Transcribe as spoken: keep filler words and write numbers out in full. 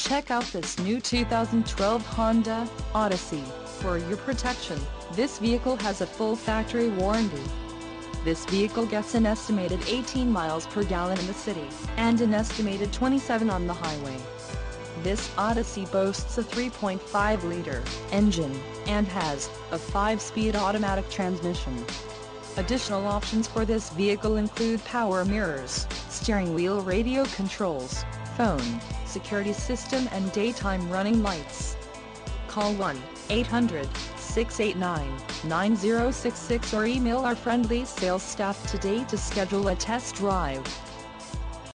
Check out this new two thousand twelve Honda Odyssey. For your protection, this vehicle has a full factory warranty. This vehicle gets an estimated eighteen miles per gallon in the city, and an estimated twenty-seven on the highway. This Odyssey boasts a three point five liter engine, and has a five-speed automatic transmission. Additional options for this vehicle include power mirrors, steering wheel radio controls, phone, security system and daytime running lights. Call one eight hundred, six eight nine, nine zero six six or email our friendly sales staff today to schedule a test drive.